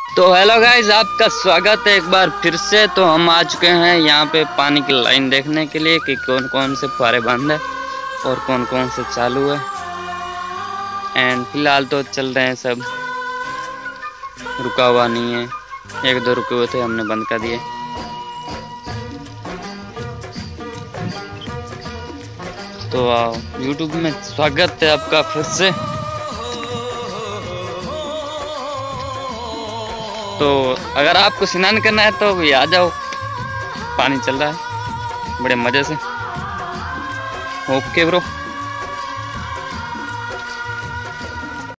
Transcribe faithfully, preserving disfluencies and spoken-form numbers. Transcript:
तो hello guys, आपका स्वागत है एक बार फिर से। तो हम आ चुके हैं यहाँ पे पानी की लाइन देखने के लिए कि कौन कौन से फुहारे बंद है और कौन कौन से चालू है। एंड फिलहाल तो चल रहे हैं, सब रुका हुआ नहीं है। एक दो रुके हुए थे, हमने बंद कर दिए। तो आओ, यूट्यूब में स्वागत है आपका फिर से। तो अगर आपको स्नान करना है तो भी आ जाओ, पानी चल रहा है बड़े मजे से। Okay bro.